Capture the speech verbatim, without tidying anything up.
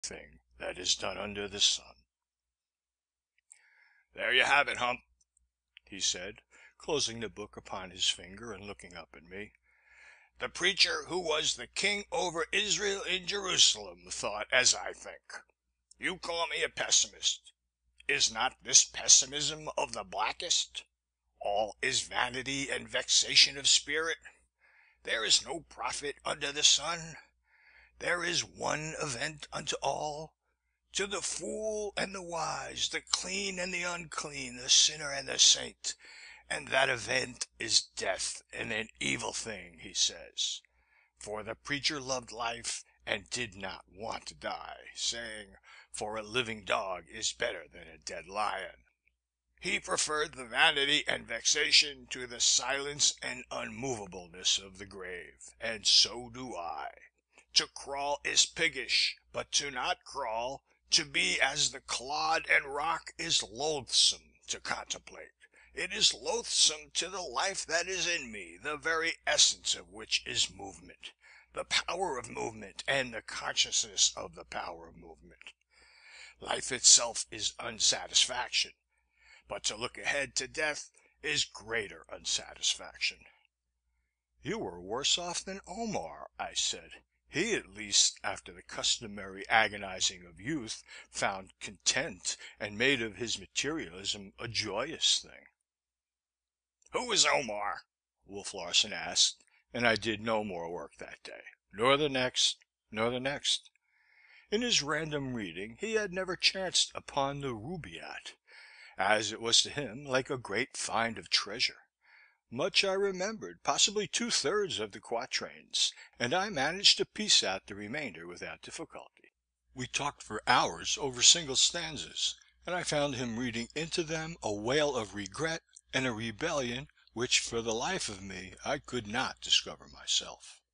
thing that is done under the sun." "There you have it, Hump," he said, closing the book upon his finger and looking up at me. "The preacher who was the king over Israel in Jerusalem thought as I think. You call me a pessimist. Is not this pessimism of the blackest? All is vanity and vexation of spirit. There is no profit under the sun. There is one event unto all, to the fool and the wise, the clean and the unclean, the sinner and the saint, and that event is death, and an evil thing, he says. For the preacher loved life and did not want to die, saying, for a living dog is better than a dead lion. He preferred the vanity and vexation to the silence and unmovableness of the grave, and so do I. To crawl is piggish, but to not crawl, to be as the clod and rock, is loathsome to contemplate. It is loathsome to the life that is in me, the very essence of which is movement, the power of movement, and the consciousness of the power of movement. Life itself is unsatisfaction, but to look ahead to death is greater unsatisfaction." "You were worse off than Omar," I said. "He, at least, after the customary agonizing of youth, found content and made of his materialism a joyous thing." "Who is Omar?" Wolf Larsen asked, and I did no more work that day, nor the next, nor the next. In his random reading he had never chanced upon the Rubaiyat, as it was to him like a great find of treasure. Much I remembered, possibly two-thirds of the quatrains, and I managed to piece out the remainder without difficulty. We talked for hours over single stanzas, and I found him reading into them a wail of regret and a rebellion which, for the life of me, I could not discover myself.